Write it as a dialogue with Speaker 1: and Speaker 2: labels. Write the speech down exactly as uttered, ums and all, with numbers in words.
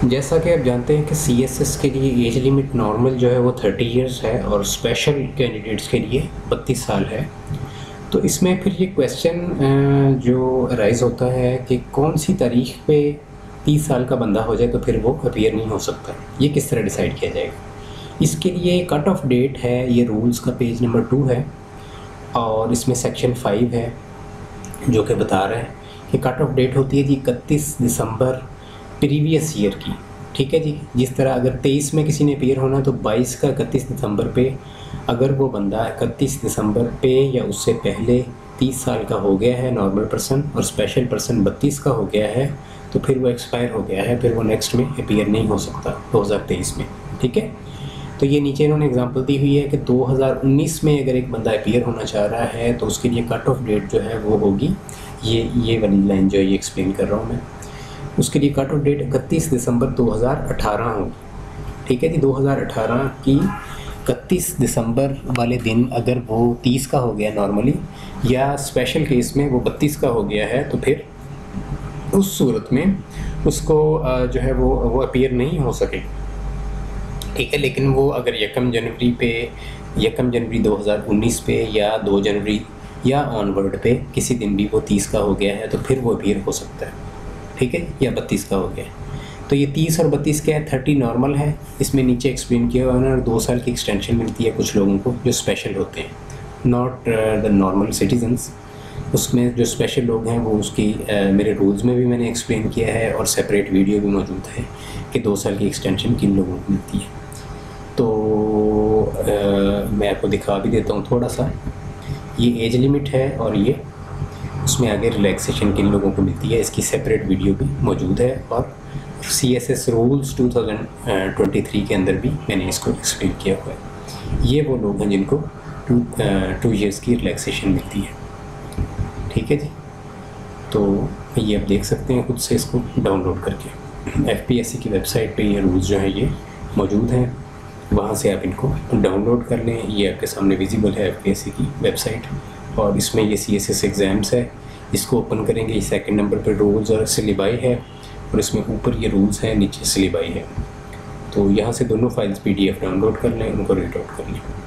Speaker 1: जैसा कि आप जानते हैं कि सी एस एस के लिए एज लिमिट नॉर्मल जो है वो थर्टी इयर्स है और स्पेशल कैंडिडेट्स के लिए बत्तीस साल है। तो इसमें फिर ये क्वेश्चन जो राइज़ होता है कि कौन सी तारीख पे तीस साल का बंदा हो जाए तो फिर वो अपीयर नहीं हो सकता, ये किस तरह डिसाइड किया जाएगा। इसके लिए कट ऑफ डेट है, ये रूल्स का पेज नंबर टू है और इसमें सेक्शन फाइव है जो कि बता रहा है कि कट ऑफ डेट होती है जी इकतीस दिसंबर प्रीवियस ईयर की। ठीक है जी, जिस तरह अगर तेईस में किसी ने अपीयर होना तो बाईस का इकतीस दिसंबर पे, अगर वो बंदा इकतीस दिसंबर पे या उससे पहले तीस साल का हो गया है नॉर्मल पर्सन और स्पेशल पर्सन बत्तीस का हो गया है तो फिर वो एक्सपायर हो गया है, फिर वो नेक्स्ट में अपीयर नहीं हो सकता दो हज़ार तेईस में। ठीक है, तो ये नीचे इन्होंने एग्जांपल दी हुई है कि दो हज़ार उन्नीस में अगर एक बंदा अपीयर होना चाह रहा है तो उसके लिए कट ऑफ डेट जो है वो होगी ये ये वाली लाइन जो है ये एक्सप्लेन कर रहा हूँ मैं। उसके लिए कट ऑफ डेट इकतीस दिसंबर दो हज़ार अठारह होगी। ठीक है जी, दो हज़ार अठारह की इकतीस दिसंबर वाले दिन अगर वो तीस का हो गया नॉर्मली या स्पेशल केस में वो बत्तीस का हो गया है तो फिर उस सूरत में उसको जो है वो वो अपीयर नहीं हो सकेगा। ठीक है, लेकिन वो अगर यकम जनवरी पे यकम जनवरी दो हज़ार उन्नीस पे या दो जनवरी या ऑनवर्ड पे किसी दिन भी वो तीस का हो गया है तो फिर वो अपीयर हो सकता है। ठीक है, या बत्तीस का हो गया है। तो ये तीस और बत्तीस क्या है, थर्टी नॉर्मल है, इसमें नीचे एक्सप्लेन किया हुआ है और दो साल की एक्सटेंशन मिलती है कुछ लोगों को जो स्पेशल होते हैं, नॉट द नॉर्मल सिटीजन्स। उसमें जो स्पेशल लोग हैं वो उसकी uh, मेरे रूल्स में भी मैंने एक्सप्लेन किया है और सेपरेट वीडियो भी मौजूद है कि दो साल की एक्सटेंशन किन लोगों को मिलती है। तो uh, मैं आपको दिखा भी देता हूँ थोड़ा सा, ये एज लिमिट है और ये उसमें आगे रिलैक्सेशन किन लोगों को मिलती है, इसकी सेपरेट वीडियो भी मौजूद है और C S S rules two thousand twenty three के अंदर भी मैंने इसको एक्सप्लेन किया हुआ है। ये वो लोग हैं जिनको टू टू ईयर्स की रिलैक्सेशन मिलती है। ठीक है जी, तो ये आप देख सकते हैं खुद से इसको डाउनलोड करके। एफ पी एस सी की वेबसाइट पे ये रूल्स जो हैं ये मौजूद हैं, वहाँ से आप इनको डाउनलोड कर लें। ये आपके सामने विजिबल है एफ पी एस सी की वेबसाइट और इसमें ये सी एस एस एग्ज़ाम्स है, इसको ओपन करेंगे। ये सेकंड नंबर पर रूल्स और सिलेबाई है और इसमें ऊपर ये रूल्स है, नीचे सिलेबाई है। तो यहाँ से दोनों files P D F download कर लें, उनको रीड आउट कर लें।